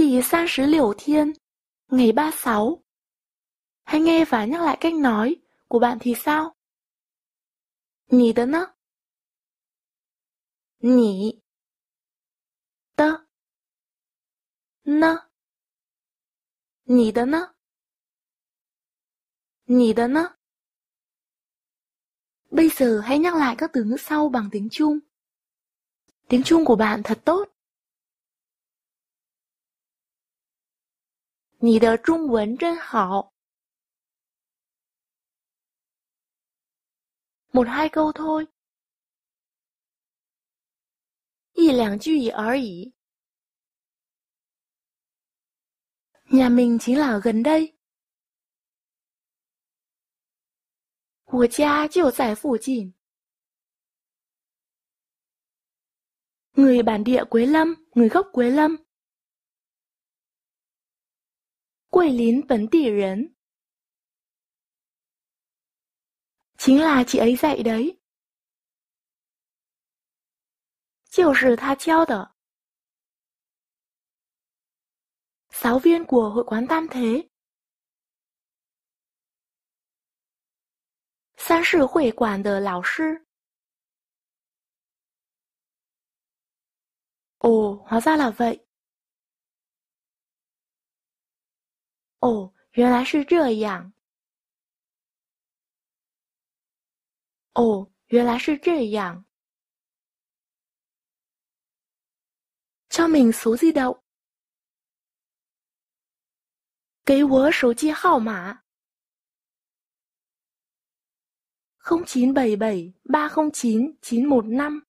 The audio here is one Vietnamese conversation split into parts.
第36 thiên, ngày 36. Hãy nghe và nhắc lại cách nói của bạn thì sao? 你的呢？你的呢？你的呢？你的呢? Bây giờ hãy nhắc lại các từ ngữ sau bằng tiếng Trung. Tiếng Trung của bạn thật tốt. 你的中文真好. 1-2 câu thôi. 1-2句而已. Nhà mình chính là ở gần đây. 我家就在附近. Người bản địa Quế Lâm, người gốc Quế Lâm. 桂林本地人. Chính là chị ấy dạy đấy. 就是她教的. Giáo viên của hội quán Tam Thế. 三世会馆的老师. Ồ, hóa ra là vậy. Ồ, 原来是这样. Ồ, 原来是这样. Cho mình số di động. 给我手机号码. 0977 309 915.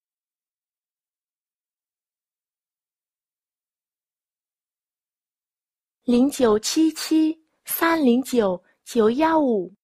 0977 309 915.